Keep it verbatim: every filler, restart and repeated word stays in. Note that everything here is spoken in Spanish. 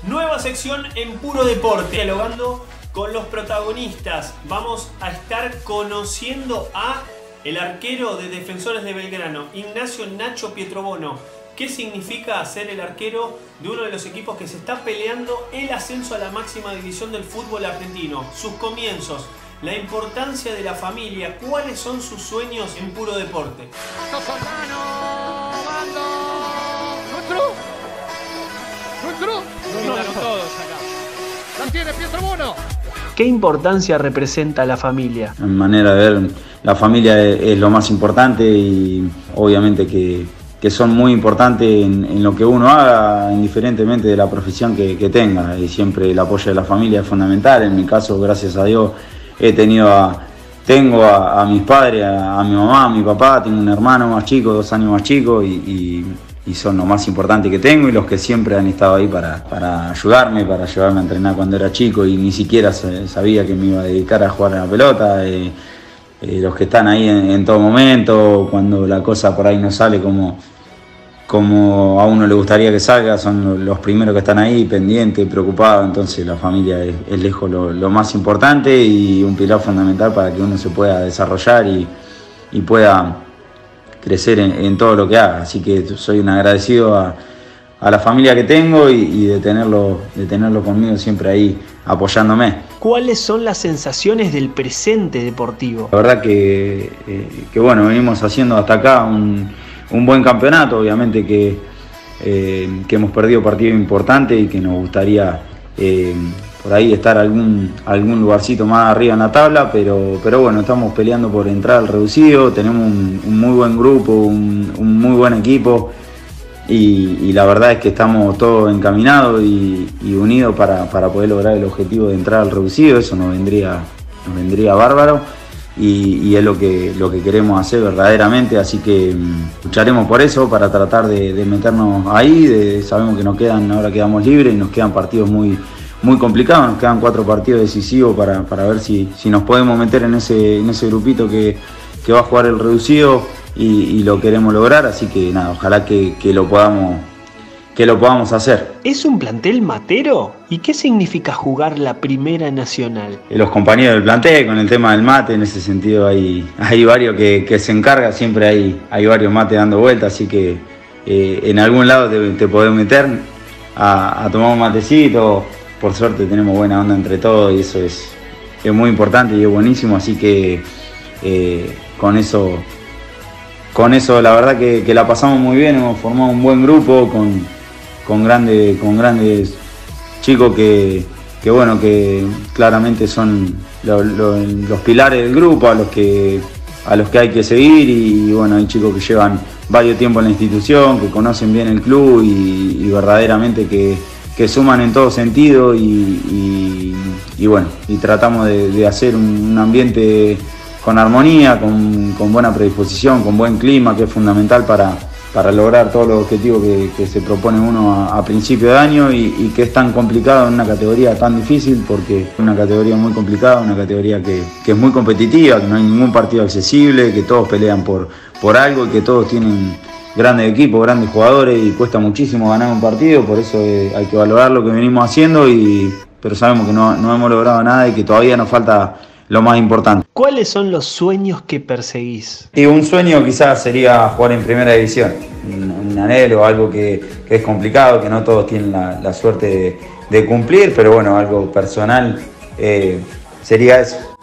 Nueva sección en Puro Deporte, dialogando con los protagonistas. Vamos a estar conociendo a el arquero de Defensores de Belgrano, Ignacio Nacho Pietrobono. ¿Qué significa ser el arquero de uno de los equipos que se está peleando el ascenso a la máxima división del fútbol argentino? Sus comienzos, la importancia de la familia, cuáles son sus sueños en Puro Deporte. La tiene Pietrobono. ¿Qué importancia representa la familia? En manera de ver, la familia es, es lo más importante y obviamente que, que son muy importantes en, en lo que uno haga, indiferentemente de la profesión que, que tenga. Y siempre el apoyo de la familia es fundamental. En mi caso, gracias a Dios, he tenido a, tengo a, a mis padres, a, a mi mamá, a mi papá, tengo un hermano más chico, dos años más chico y, y y son lo más importante que tengo y los que siempre han estado ahí para, para ayudarme, para llevarme a entrenar cuando era chico y ni siquiera sabía que me iba a dedicar a jugar a la pelota, eh, eh, los que están ahí en, en todo momento, cuando la cosa por ahí no sale como, como a uno le gustaría que salga, son los primeros que están ahí, pendientes, preocupados. Entonces la familia es, es lejos lo, lo más importante y un pilar fundamental para que uno se pueda desarrollar y, y pueda crecer en, en todo lo que haga, así que soy un agradecido a, a la familia que tengo y, y de, tenerlo, de tenerlo conmigo siempre ahí apoyándome. ¿Cuáles son las sensaciones del presente deportivo? La verdad que, eh, que bueno, venimos haciendo hasta acá un, un buen campeonato, obviamente que, eh, que hemos perdido partidos importantes y que nos gustaría eh, por ahí estar algún, algún lugarcito más arriba en la tabla, pero, pero bueno, estamos peleando por entrar al reducido, tenemos un, un muy buen grupo, un, un muy buen equipo y, y la verdad es que estamos todos encaminados y, y unidos para, para poder lograr el objetivo de entrar al reducido. Eso nos vendría, nos vendría bárbaro y, y es lo que, lo que queremos hacer verdaderamente, así que um, lucharemos por eso, para tratar de, de meternos ahí. De, sabemos que nos quedan, ahora quedamos libres y nos quedan partidos muy muy complicado, nos quedan cuatro partidos decisivos para, para ver si, si nos podemos meter en ese, en ese grupito que, que va a jugar el reducido y, y lo queremos lograr, así que nada, ojalá que, que, lo podamos, que lo podamos hacer. ¿Es un plantel matero? ¿Y qué significa jugar la Primera Nacional? Los compañeros del plantel, con el tema del mate, en ese sentido hay, hay varios que, que se encargan, siempre hay, hay varios mates dando vueltas, así que eh, en algún lado te, te podés meter a, a tomar un matecito. Por suerte tenemos buena onda entre todos y eso es, es muy importante y es buenísimo, así que eh, con eso con eso la verdad que, que la pasamos muy bien, hemos formado un buen grupo con, con, grande, con grandes chicos que, que bueno, que claramente son lo, lo, los pilares del grupo, a los que a los que hay que seguir y, y bueno, hay chicos que llevan varios tiempo en la institución, que conocen bien el club y, y verdaderamente que que suman en todo sentido y, y, y bueno, y tratamos de, de hacer un, un ambiente con armonía, con, con buena predisposición, con buen clima, que es fundamental para, para lograr todos los objetivos que, que se propone uno a, a principio de año y, y que es tan complicado en una categoría tan difícil, porque es una categoría muy complicada, una categoría que, que es muy competitiva, que no hay ningún partido accesible, que todos pelean por, por algo y que todos tienen grandes equipos, grandes jugadores y cuesta muchísimo ganar un partido, por eso eh, hay que valorar lo que venimos haciendo, y, pero sabemos que no, no hemos logrado nada y que todavía nos falta lo más importante. ¿Cuáles son los sueños que perseguís? Y un sueño quizás sería jugar en primera división, un, un anhelo, algo que, que es complicado, que no todos tienen la, la suerte de, de cumplir, pero bueno, algo personal eh, sería eso.